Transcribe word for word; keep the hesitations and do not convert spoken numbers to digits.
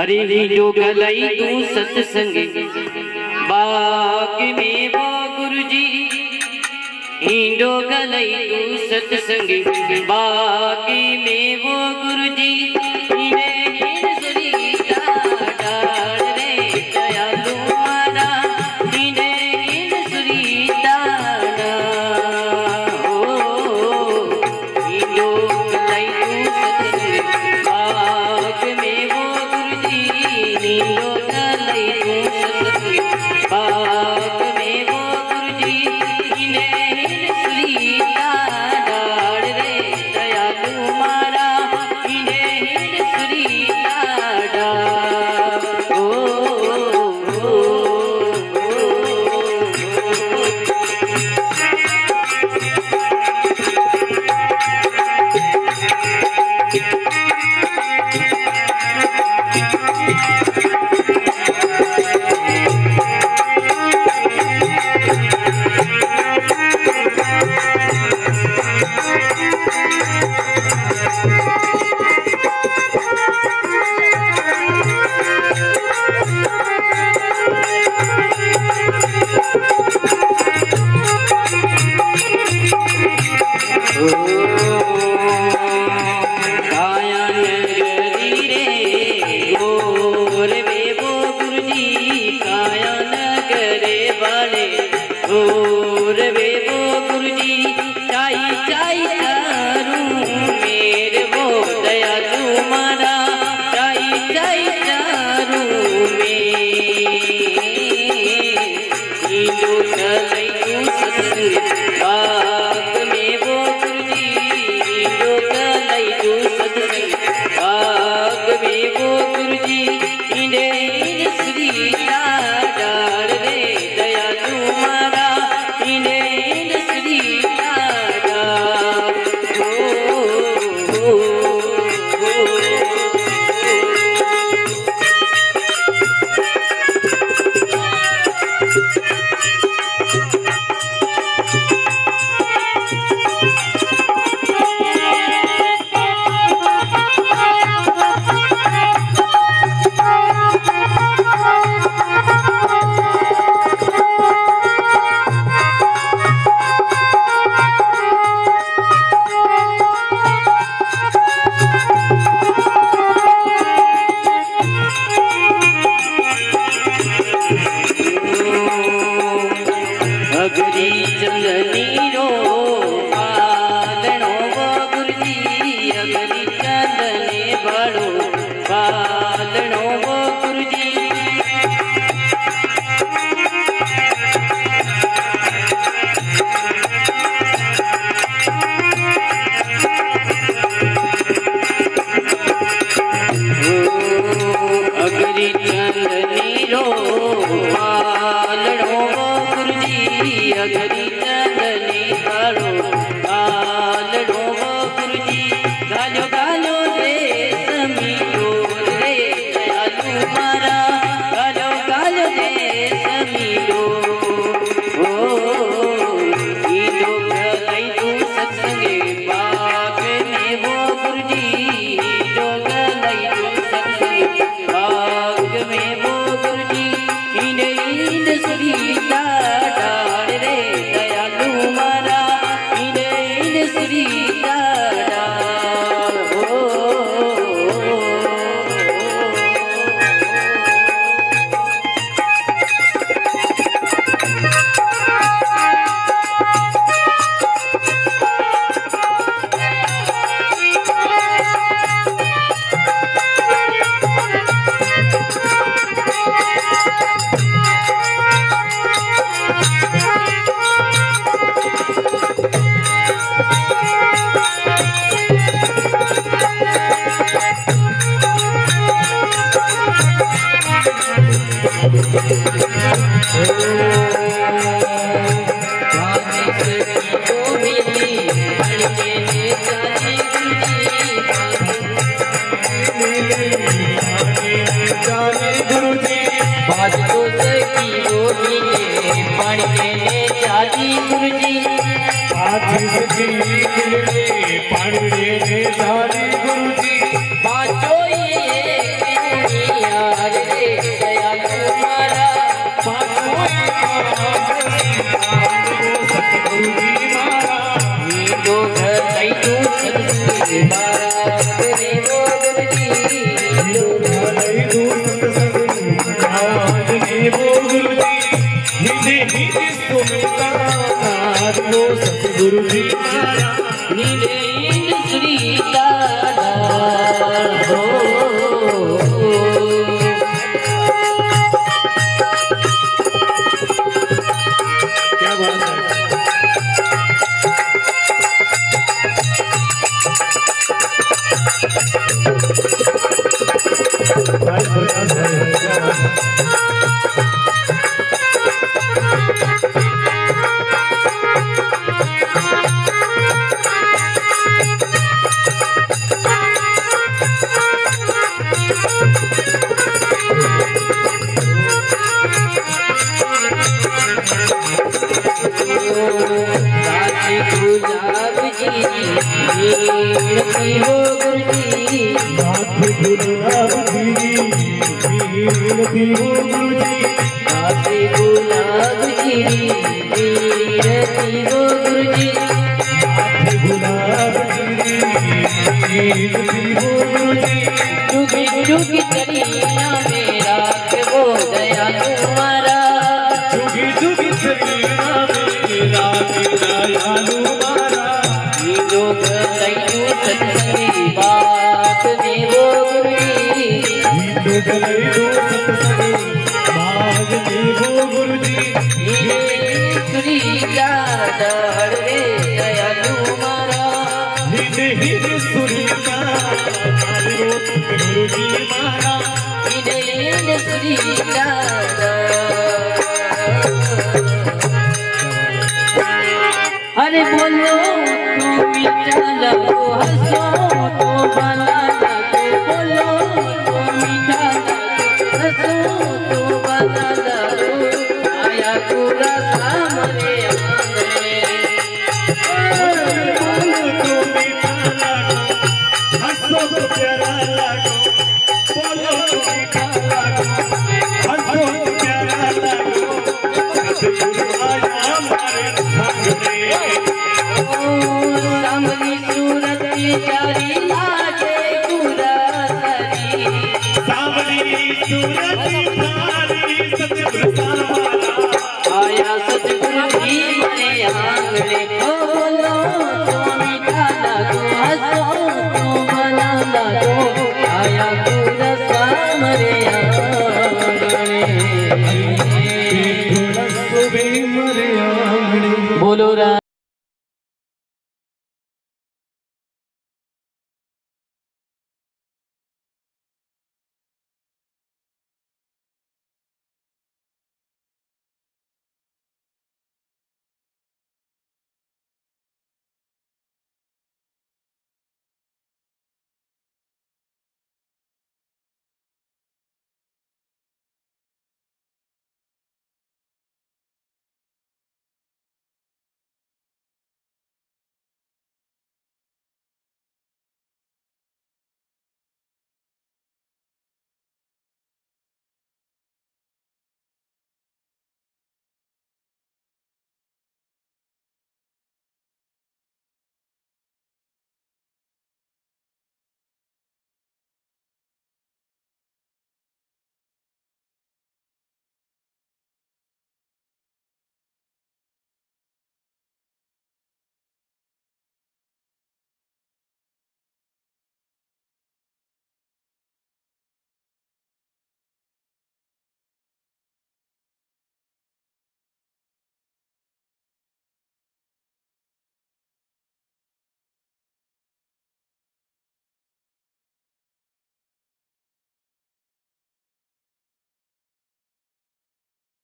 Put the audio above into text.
अरे जो गलाई तू सत्संग बाग में वो गुरुजी हिंडो गलाई तू सत्संग बाग में वो गुरुजी हिंडे हिंड सुरीता डाल रे दयालु मारा हिंडे हिंड सुरीता हो हिंडो गलाई तू सत्संग बाग में वो गुरुजी हिंडो गलाई तू सत्संग बाग में वो गुरुजी हिंडे पानी सत्संग आज में वो गुरु जी नीले नीले सुनता आज वो सतगुरु जी नीले श्री दादा हो। क्या बात है। भाई प्रकाश भाई क्या बात है। गुलाब जी नीलती हो गुरुजी नाथ गुलाब जी नीलती हो गुरुजी नाथ गुलाब जी नीलती हो गुरुजी नाथ गुलाब जी नीलती हो गुरुजी जुगी जुगी चरिया मेरा के वो दया तुम्हारा जुगी जुगी चरिया मेरा के दयालु मारा लोग लैनु सत्संगी बात में वो गुरुजी लोग लैनु सत्संगी बात में वो गुरुजी श्री दादा हरे दयालु मारा हिने हिने सुनिता गुरुजी मारा हिने श्री दादा। अरे बोलो तो मीठा लगो हंसो तो भला लगो बोलो तो मीठा लगो हंसो तो भला लगो आया पूरा सामने आंगने बोलो तो मीठा लगो हंसो तो प्यारा लगो बोलो तो मीठा लगो हंसो तो प्यारा लगो सतगुरु आया हमारे सामने सामनी सूरत प्यारी लागे पूरा सरी सामनी सूरत प्यारी सतगुरु सामना आया सतगुरु जी मेरे आंगने बोलो तो मीठा लगो हंसो तो भला लगो आया पूरा सामने आंगने बोलो रा